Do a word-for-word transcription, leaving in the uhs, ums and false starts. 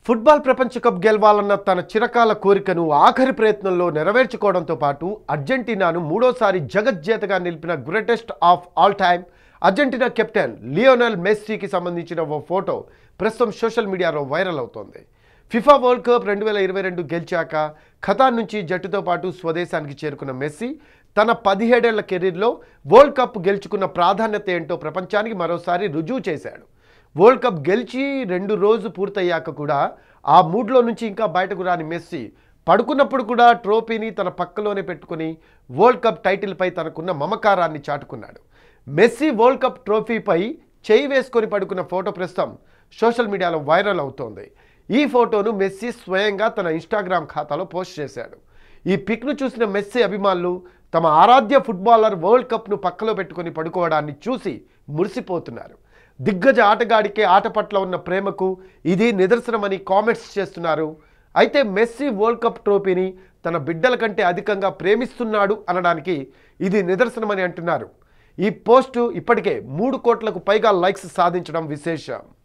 Football ప్రపంచ cup గెలవాలన్న తన చిరకాల కోరికను ఆఖరి ప్రయత్నంలో నెరవేర్చుకోవడంతో పాటు అర్జెంటీనాను మూడోసారి జగజ్జేతగా నిలిపిన greatest of all time Argentina captain Lionel మెస్సీకి సంబంధించిన ఓ ఫోటో ప్రస్తుతం సోషల్ మీడియాలో వైరల్ అవుతోంది. ఫిఫా వరల్డ్ కప్ రెండు వేల ఇరవై రెండు గెలిచాక ఖతార్ నుంచి జట్టుతో పాటు స్వదేశానికి చేరుకున్న మెస్సీ తన పదిహేడేళ్ల కెరీర్లో వరల్డ్ కప్ గెలుచుకున్న ప్రాధాన్యత ఏంటో ప్రపంచానికి మరోసారి రుజువు చేశాడు. వరల్డ్ కప్ గెలిచి రెండు రోజు పూర్తయ్యాక కూడా ఆ మూడ్లో నుంచి ఇంకా బయటకు రాని మెస్సీ పడుకున్నప్పుడు కూడా ట్రోఫీని తన పక్కలోనే పెట్టుకుని వరల్డ్ కప్ టైటిల్పై తనకున్న మమకారాన్ని చాటుకున్నాడు. మెస్సీ వరల్డ్ కప్ ట్రోఫీపై చేయి వేసుకొని పడుకున్న ఫోటో ప్రస్తుతం సోషల్ మీడియాలో వైరల్ అవుతోంది. ఈ ఫోటోను మెస్సీ స్వయంగా తన ఇన్స్టాగ్రామ్ ఖాతాలో పోస్ట్ చేశాడు. ఈ పిక్ను చూసిన మెస్సీ అభిమానులు తమ ఆరాధ్య ఫుట్బాలర్ వరల్డ్ కప్ను పక్కలో పెట్టుకొని పడుకోవడాన్ని చూసి మురిసిపోతున్నారు. దిగ్గజ ఆటగాడికే ఆట పట్ల ఉన్న ప్రేమకు ఇది నిదర్శనమని కామెంట్స్ చేస్తున్నారు. అయితే మెస్సీ వరల్డ్ కప్ ట్రోఫీని తన బిడ్డల కంటే అధికంగా ప్రేమిస్తున్నాడు అనడానికి ఇది నిదర్శనమని అంటున్నారు. ఈ పోస్టు ఇప్పటికే మూడు కోట్లకు పైగా లైక్స్ సాధించడం విశేషం.